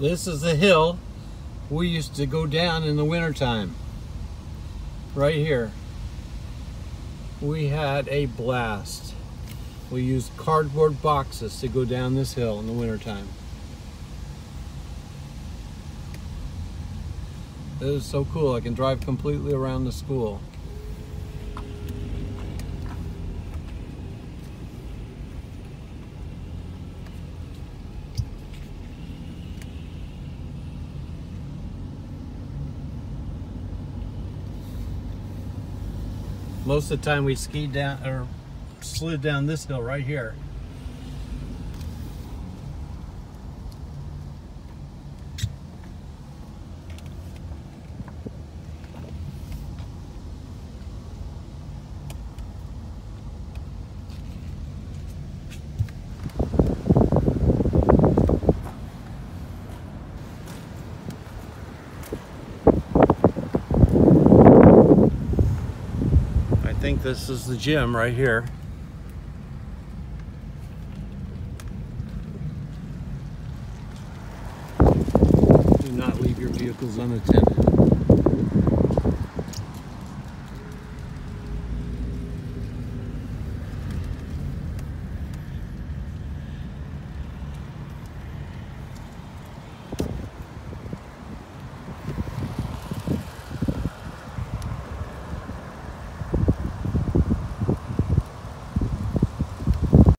This is the hill we used to go down in the wintertime. Right here. We had a blast. We used cardboard boxes to go down this hill in the wintertime. It is so cool. I can drive completely around the school. Most of the time we skied down or slid down this hill right here. I think this is the gym right here. Do not leave your vehicles unattended.